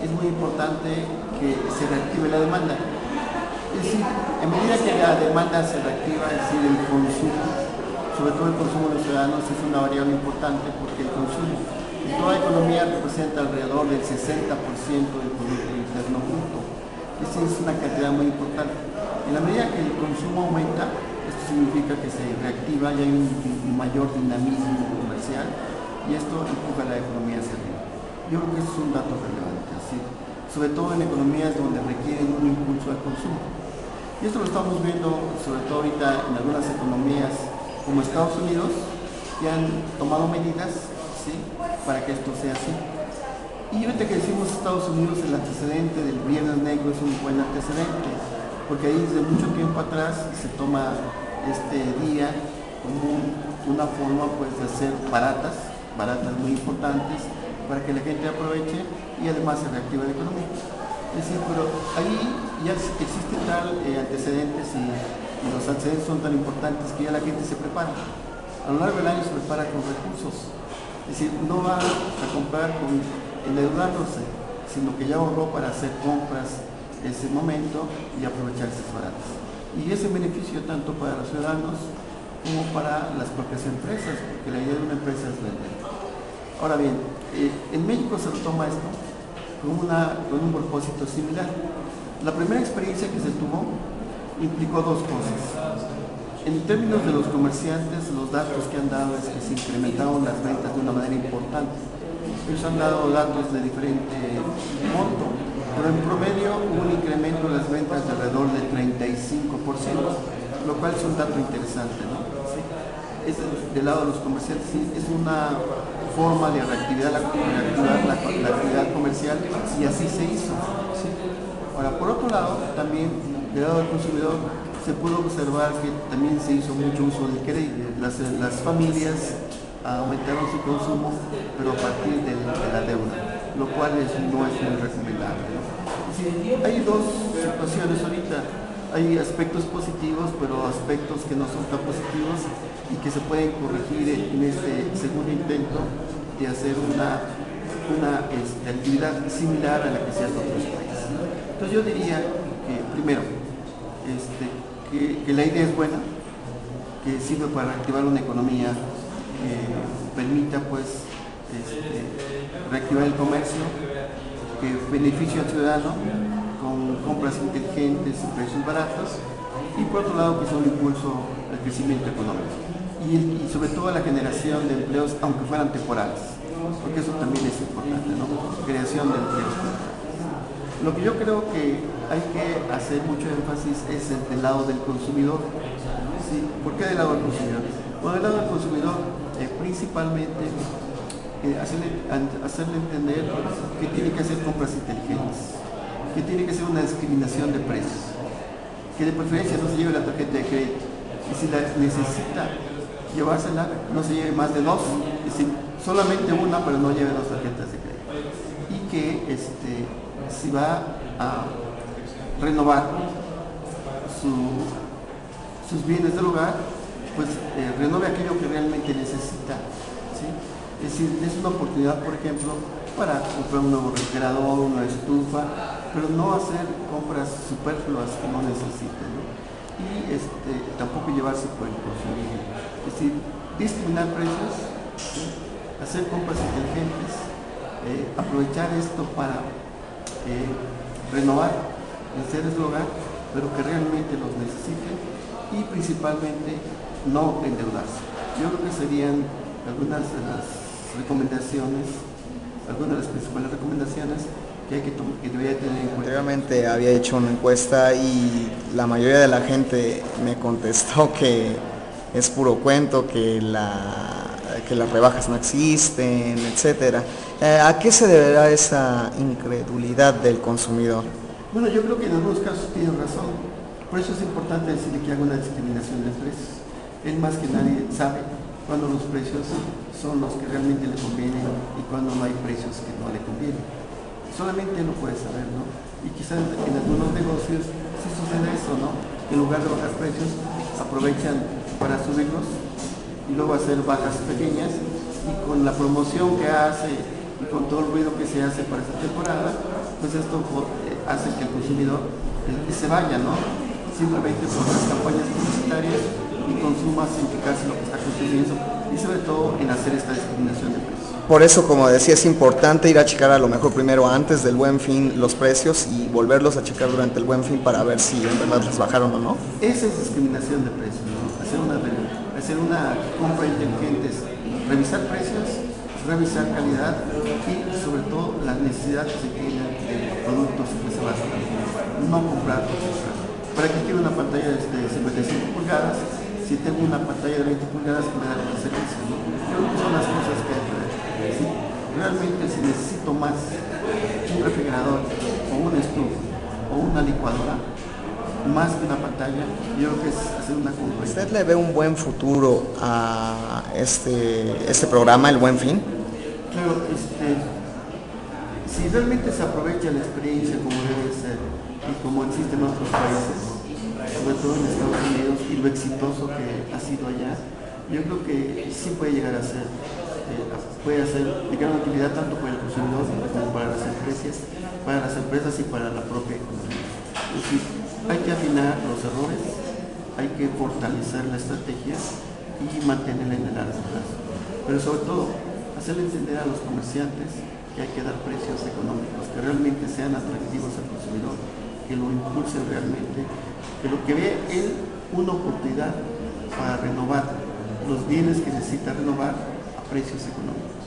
es muy importante que se reactive la demanda. Es decir, en medida que la demanda se reactiva, es decir, el consumo, sobre todo el consumo de los ciudadanos, es una variable importante porque el consumo en toda economía representa alrededor del 60% del Producto Interno Bruto. Esa es una cantidad muy importante. En la medida que el consumo aumenta, esto significa que se reactiva y hay un mayor dinamismo comercial y esto empuja la economía hacia arriba. Yo creo que eso es un dato relevante, ¿sí? Sobre todo en economías donde requieren un impulso al consumo. Y esto lo estamos viendo sobre todo ahorita en algunas economías como Estados Unidos, que han tomado medidas, ¿sí?, para que esto sea así. Y ahorita que decimos Estados Unidos, el antecedente del Viernes Negro es un buen antecedente, porque ahí desde mucho tiempo atrás se toma este día como una forma pues de hacer baratas muy importantes, para que la gente aproveche y además se reactive la economía. Es decir, pero ahí ya existen tal antecedentes y los antecedentes son tan importantes que ya la gente se prepara. A lo largo del año se prepara con recursos. Es decir, no va a comprar endeudándose, sino que ya ahorró para hacer compras en ese momento y aprovechar esas baratas. Y ese beneficio tanto para los ciudadanos como para las propias empresas, porque la idea de una empresa es vender. Ahora bien, en México se retoma esto con un propósito similar. La primera experiencia que se tuvo implicó dos cosas. En términos de los comerciantes, los datos que han dado es que se incrementaron las ventas de una manera importante. Ellos han dado datos de diferente monto, pero en promedio hubo un incremento de las ventas de alrededor del 35%, lo cual es un dato interesante, ¿no? Es del lado de los comerciantes, sí, es una forma de reactivar la actividad comercial y así se hizo, ¿sí? Ahora, por otro lado, también del lado del consumidor se pudo observar que también se hizo mucho uso del crédito. Las familias aumentaron su consumo, pero a partir de la deuda, lo cual no es muy recomendable, ¿no? Sí, hay dos situaciones ahorita. Hay aspectos positivos, pero aspectos que no son tan positivos y que se pueden corregir en este segundo intento de hacer una actividad similar a la que se hace en otros países. Entonces yo diría que, primero, que la idea es buena, que sirve para reactivar una economía que permita pues reactivar el comercio, que beneficie al ciudadano con compras inteligentes y precios baratos, y por otro lado que sea un impulso al crecimiento económico y sobre todo a la generación de empleos, aunque fueran temporales, porque eso también es importante, ¿no? Creación de empleos. Lo que yo creo que hay que hacer mucho énfasis es del lado del consumidor. ¿Sí? ¿Por qué del lado del consumidor? Bueno, del lado del consumidor principalmente hacerle entender que tiene que hacer compras inteligentes, que tiene que ser una discriminación de precios, que de preferencia no se lleve la tarjeta de crédito y si la necesita llevársela, no se lleve más de dos, es decir, solamente una, pero no lleve dos tarjetas de crédito, y que si va a renovar sus bienes del hogar, pues renove aquello que realmente necesita, ¿sí? Es decir, es una oportunidad, por ejemplo, para comprar un nuevo refrigerador, una estufa, pero no hacer compras superfluas que no necesiten, ¿no? Y tampoco llevarse por el consumismo. Es decir, discriminar precios, ¿sí? Hacer compras inteligentes, aprovechar esto para renovar los seres del hogar, pero que realmente los necesiten y principalmente no endeudarse. Yo creo que serían algunas de las recomendaciones, algunas de las principales recomendaciones que debería tener en cuenta. Anteriormente había hecho una encuesta y la mayoría de la gente me contestó que es puro cuento, que las rebajas no existen, etcétera. ¿A qué se deberá esa incredulidad del consumidor? Bueno, yo creo que en algunos casos tiene razón. Por eso es importante decirle que haga una discriminación de precios. Él más que nadie sabe cuándo los precios son los que realmente le convienen y cuándo no hay precios que no le convienen. Solamente él lo puede saber, ¿no? Y quizás en algunos negocios sí sucede eso, ¿no? En lugar de bajar precios, aprovechan para subirlos y luego hacer bajas pequeñas, y con la promoción que hace y con todo el ruido que se hace para esta temporada, pues esto hace que el consumidor se vaya, ¿no? Simplemente por las campañas publicitarias y consuma sin fijarse en lo que está consumiendo y sobre todo en hacer esta discriminación de precios. Por eso, como decía, es importante ir a checar a lo mejor primero antes del Buen Fin los precios y volverlos a checar durante el Buen Fin para ver si en verdad les bajaron o no. Esa es discriminación de precios, ¿no? Hacer una compra inteligente es revisar precios, revisar calidad y sobre todo la necesidad que se tiene de productos que se basan, no comprar por comprar. ¿Para qué quiero una pantalla de 55 pulgadas si tengo una pantalla de 20 pulgadas que me da el servicio, ¿no? Creo que son las cosas que hay que ver. Si realmente si necesito más un refrigerador o un estufa o una licuadora, más que una pantalla, yo creo que es hacer una compra. ¿Usted le ve un buen futuro a este programa, el Buen Fin? Claro, si realmente se aprovecha la experiencia como debe ser y como existe en otros países, sobre todo en Estados Unidos, y lo exitoso que ha sido allá, yo creo que sí puede llegar a ser, puede hacer de gran utilidad tanto para el consumidor como para las empresas y para la propia economía. Es decir, hay que afinar los errores, hay que fortalecer la estrategia y mantenerla en el largo plazo. Pero sobre todo, hacerle entender a los comerciantes que hay que dar precios económicos, que realmente sean atractivos al consumidor, que lo impulsen realmente, que lo que vea él una oportunidad para renovar los bienes que necesita renovar a precios económicos.